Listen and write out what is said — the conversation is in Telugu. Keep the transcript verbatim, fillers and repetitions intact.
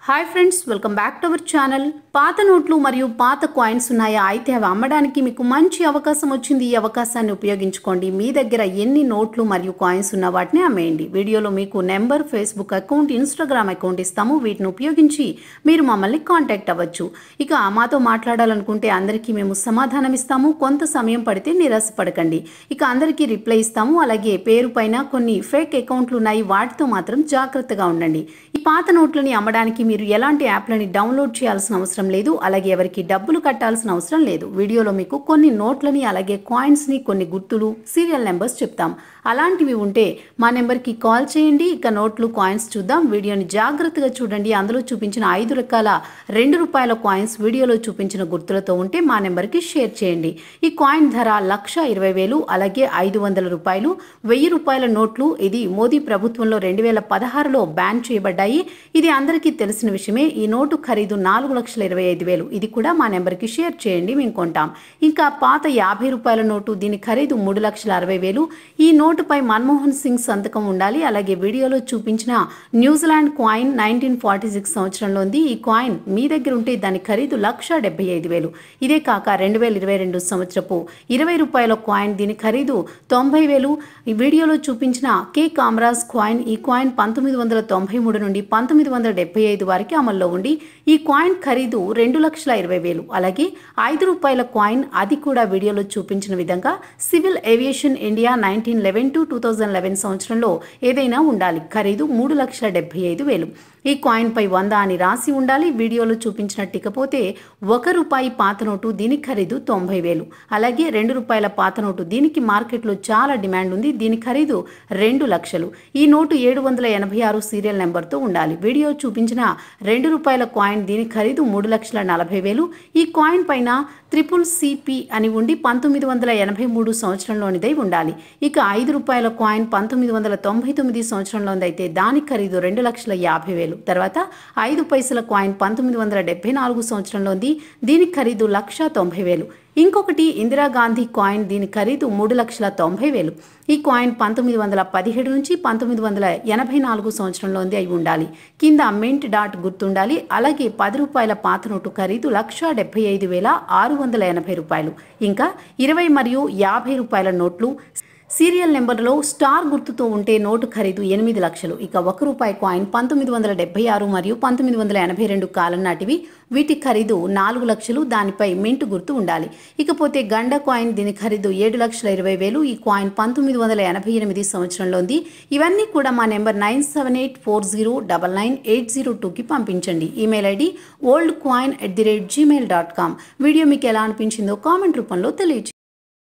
Hi friends, welcome back to our channel. పాత నోట్లు మరియు పాత కాయిన్స్ ఉన్నాయా? అయితే అవి అమ్మడానికి మీకు మంచి అవకాశం వచ్చింది. ఈ అవకాశాన్ని ఉపయోగించుకోండి. మీ దగ్గర ఎన్ని నోట్లు మరియు కాయిన్స్ ఉన్న వాటిని అమ్మేయండి. వీడియోలో మీకు number, Facebook account, Instagram account ఇస్తాము. వీటిని ఉపయోగించి మీరు మమ్మల్ని కాంటాక్ట్ అవ్వచ్చు. ఇక మాతో మాట్లాడాలనుకుంటే అందరికీ మేము సమాధానం ఇస్తాము. కొంత సమయం పడితే నిరాశపడకండి. ఇక అందరికీ రిప్లై ఇస్తాము. అలాగే పేరు పైన కొన్ని ఫేక్ అకౌంట్లు ఉన్నాయి, వాటితో మాత్రం జాగ్రత్తగా ఉండండి. ఈ పాత నోట్లని అమ్మడానికి మీరు ఎలాంటి యాప్లని డౌన్లోడ్ చేయాల్సిన అవసరం లేదు. అలాగే ఎవరికి డబ్బులు కట్టాల్సిన అవసరం లేదు. వీడియోలో మీకు కొన్ని నోట్లని, అలాగే కాయిన్స్ని, కొన్ని గుర్తులు, సీరియల్ నెంబర్స్ చెప్తాం. అలాంటివి ఉంటే మా నెంబర్కి కాల్ చేయండి. ఇక నోట్లు, కాయిన్స్ చూద్దాం. వీడియోని జాగ్రత్తగా చూడండి. అందులో చూపించిన ఐదు రకాల రెండు రూపాయల కాయిన్స్ వీడియోలో చూపించిన గుర్తులతో ఉంటే మా నెంబర్కి షేర్ చేయండి. ఈ కాయిన్ ధర లక్ష ఇరవై వేలు, అలాగే ఐదు వందల రూపాయలు, వెయ్యి రూపాయల నోట్లు. ఇది మోదీ ప్రభుత్వంలో రెండు వేల పదహారులో బ్యాన్ చేయబడ్డాయి. ఇది అందరికీ తెలిసిన విషయమే. ఈ నోటు ఖరీదు నాలుగు లక్షల ఇరవై ఐదు వేలు. ఇది కూడా మా నెంబర్కి షేర్ చేయండి, మేము కొంటాం. ఇంకా పాత యాభై రూపాయల నోటు, దీని ఖరీదు మూడు లక్షల అరవై వేలు. ఈ నోటుపై మన్మోహన్ సింగ్ సంతకం ఉండాలి. అలాగే వీడియోలో చూపించిన New Zealand coin nineteen forty six సంవత్సరంలో ఉంది. ఈ కాయిన్ మీ దగ్గర ఉంటే దాని ఖరీదు లక్ష డెబ్బై ఐదు వేలు. ఇదే కాక రెండు వేల ఇరవై రెండు సంవత్సరపు ఇరవై రూపాయల కాయిన్, దీని ఖరీదు తొంభై వేలు. ఈ వీడియోలో చూపించిన కే కామరాజ్ కాయిన్, ఈ కాయిన్ పంతొమ్మిది వందల తొంభై మూడు నుండి పంతొమ్మిది వందల డెబ్బై ఐదు వారికి అమల్లో ఉండి ఈ కాయిన్ ఖరీదు రెండు లక్షల ఇరవై వేలు. అలాగే ఐదు రూపాయల కాయిన్, అది కూడా వీడియోలో చూపించిన విధంగా civil aviation India nineteen eleven to two thousand eleven సంవత్సరంలో ఏదైనా ఉండాలి. ఖరీదు మూడు లక్షల డెబ్బై ఐదు వేలు. ఈ కాయిన్ పై వంద అని రాసి ఉండాలి. వీడియోలో చూపించినట్టు. ఇకపోతే ఒక రూపాయి పాత నోటు, దీని ఖరీదు తొంభై వేలు. అలాగే రెండు రూపాయల పాత నోటు, దీనికి మార్కెట్లో చాలా డిమాండ్ ఉంది. దీని ఖరీదు రెండు లక్షలు. ఈ నోటు ఏడు వందల ఎనభై ఆరు సీరియల్ నెంబర్తో ఉండాలి. వీడియో చూపించిన రెండు రూపాయల కాయిన్, దీని ఖరీదు మూడు లక్షల నలభై వేలు. ఈ కాయిన్ పైన ట్రిపుల్ సిపి అని ఉండి పంతొమ్మిది వందల ఎనభై మూడు సంవత్సరంలోనిదై ఉండాలి. ఇక ఐదు రూపాయల కాయిన్ పంతొమ్మిది వందల తొంభై తొమ్మిది సంవత్సరంలోనిది అయితే దాని ఖరీదు రెండు లక్షల యాభై వేలు. తర్వాత ఐదు పైసల కాయిన్ పంతొమ్మిది వందల డెబ్బై నాలుగు సంవత్సరంలోది, దీని ఖరీదు లక్ష తొంభై వేలు. ఇంకొకటి ఇందిరాగాంధీ కాయిన్, దీని ఖరీదు మూడు లక్షల తొంభై వేలు. ఈ కాయిన్ పంతొమ్మిది వందల పదిహేడు నుంచి పంతొమ్మిది వందల ఎనభై నాలుగు సంవత్సరంలోది అయి ఉండాలి. కింద మింట్ డాట్ గుర్తుండాలి. అలాగే పది రూపాయల పాత నోటు ఖరీదు లక్ష డెబ్బై ఐదు వేల ఆరు వందల ఎనభై రూపాయలు. ఇంకా ఇరవై మరియు యాభై రూపాయల నోట్లు సీరియల్ నెంబర్లో స్టార్ గుర్తుతో ఉంటే నోటు ఖరీదు ఎనిమిది లక్షలు. ఇక ఒక రూపాయి కాయిన్ పంతొమ్మిది వందల డెబ్బై ఆరు మరియు పంతొమ్మిది వందల ఎనభై రెండు కాలం నాటివి. వీటి ఖరీదు నాలుగు లక్షలు. దానిపై మింట్ గుర్తు ఉండాలి. ఇకపోతే గండ కాయిన్, దీని ఖరీదు ఏడు లక్షల ఇరవై వేలు. ఈ కాయిన్ పంతొమ్మిది వందల ఎనభై ఎనిమిది సంవత్సరంలో ఉంది. ఇవన్నీ కూడా మా number nine seven eight four zero double nine eight zero టూకి పంపించండి. Email ID old coin at the rate Gmail dot com. Video మీకు ఎలా అనిపించిందో కామెంట్ రూపంలో తెలియజేయండి.